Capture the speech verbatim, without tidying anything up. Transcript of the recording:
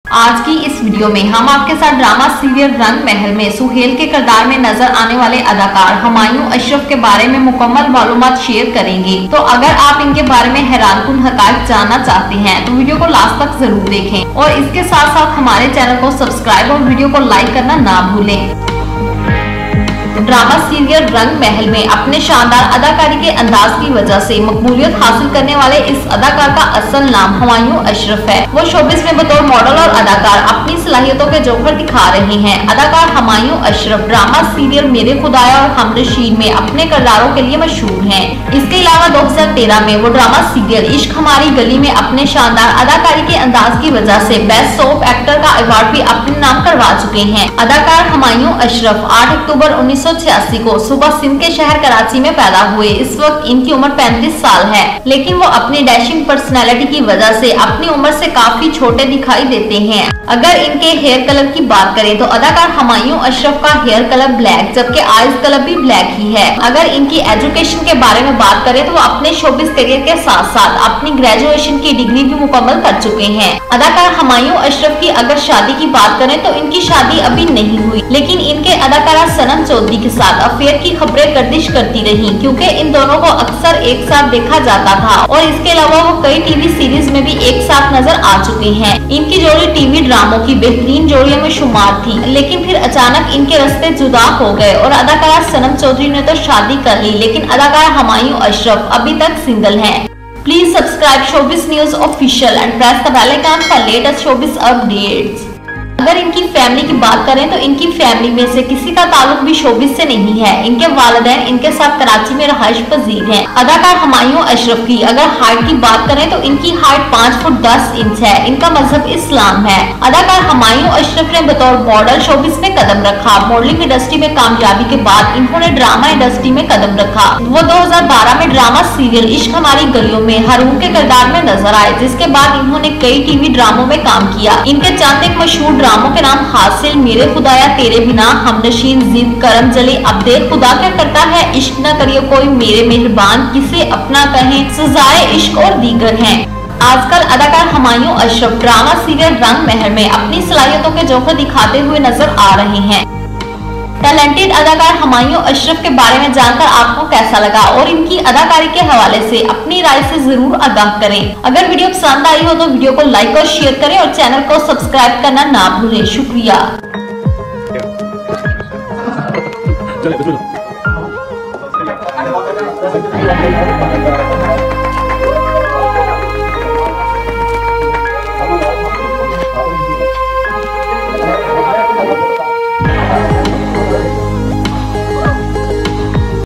आज की इस वीडियो में हम आपके साथ ड्रामा सीरियल रंग महल में सुहेल के किरदार में नजर आने वाले अदाकार हुमायूं अशरफ के बारे में मुकम्मल मालूमात शेयर करेंगे। तो अगर आप इनके बारे में हैरानकुन हकायत जानना चाहते हैं तो वीडियो को लास्ट तक जरूर देखें और इसके साथ साथ हमारे चैनल को सब्सक्राइब और वीडियो को लाइक करना ना भूलें। ड्रामा सीरियल रंग महल में अपने शानदार अदाकारी के अंदाज की वजह से मकबूलियत हासिल करने वाले इस अदाकार का असल नाम हुमायूं अशरफ है। वो शोबिस में बतौर मॉडल और अदाकार अपनी सलाहियतों के जौहर दिखा रहे हैं। अदाकार हुमायूं अशरफ ड्रामा सीरियल मेरे खुदाया और हमनशीन में अपने किरदारों के लिए मशहूर हैं। इसके अलावा दो हजार तेरह में वो ड्रामा सीरियल इश्क हमारी गली में अपने शानदार अदाकारी के अंदाज की वजह से बेस्ट सोप एक्टर का अवार्ड भी अपने नाम करवा चुके हैं। अदाकार हुमायूं अशरफ आठ अक्टूबर उन्नीस सौ छियासी को सुबह सिंध के शहर कराची में पैदा हुए। इस वक्त इनकी उम्र पैंतीस साल है, लेकिन वो अपनी डैशिंग पर्सनैलिटी की वजह से अपनी उम्र से काफी छोटे दिखाई देते हैं। अगर इनके हेयर कलर की बात करें तो अदाकार हुमायूं अशरफ का हेयर कलर ब्लैक जबकि आईज कलर भी ब्लैक ही है। अगर इनकी एजुकेशन के बारे में बात करें तो वो अपने शोबिस करियर के साथ साथ अपनी ग्रेजुएशन की डिग्री भी मुकम्मल कर चुके हैं। अदाकार हुमायूं अशरफ की अगर शादी की बात करें तो इनकी शादी अभी नहीं हुई, लेकिन इनके अदाकारा सनम चौधरी के साथ अफेयर की खबरें गर्दिश करती रही क्योंकि इन दोनों को अक्सर एक साथ देखा जाता था और इसके अलावा वो कई टीवी सीरीज में भी एक साथ नजर आ चुके हैं। इनकी जोड़ी टीवी ड्रामों की बेहतरीन जोड़ियों में शुमार थी, लेकिन फिर अचानक इनके रास्ते जुदा हो गए और अदाकारा सनम चौधरी ने तो शादी कर ली, लेकिन अदाकार हुमायूं अशरफ अभी तक सिंगल हैं। Please subscribe showbiz news official and press the bell icon for latest showbiz updates. अगर इनकी फैमिली की बात करें तो इनकी फैमिली में से किसी का ताल्लुक भी शोबिस से नहीं है। इनके वालिदैन इनके साथ कराची में रहायश पजीर हैं। अदाकार हुमायूं अशरफ की अगर हाइट की बात करें तो इनकी हाइट पाँच फुट दस इंच है। इनका मजहब इस्लाम है। अदाकार हुमायूं अशरफ ने बतौर मॉडल शोबिस में कदम रखा। मॉडलिंग इंडस्ट्री में कामयाबी के बाद इन्होंने ड्रामा इंडस्ट्री में कदम रखा। वो दो हजार बारह में ड्रामा सीरियल इश्क हमारी गलियों में हरूम के किरदार में नजर आए, जिसके बाद इन्होंने कई टीवी ड्रामों में काम किया। इनके चंद एक मशहूर ड्रामों के नाम हासिल, मेरे खुदाया, तेरे बिना, हमनशीन, जिद, करम जली, अब देख खुदा क्या करता है, इश्क न करिए कोई, मेरे मेहरबान, किसे अपना कहें, सजाए इश्क और दीगर हैं। आजकल अदाकार हुमायूं अशरफ ड्रामा सीरियल रंग महल में अपनी सलाहियतों के जौहर दिखाते हुए नजर आ रहे हैं। टैलेंटेड अदाकार हुमायूं अशरफ के बारे में जानकर आपको कैसा लगा और इनकी अदाकारी के हवाले से अपनी राय से जरूर आगाह करें। अगर वीडियो पसंद आई हो तो वीडियो को लाइक और शेयर करें और चैनल को सब्सक्राइब करना ना भूलें। शुक्रिया। चले,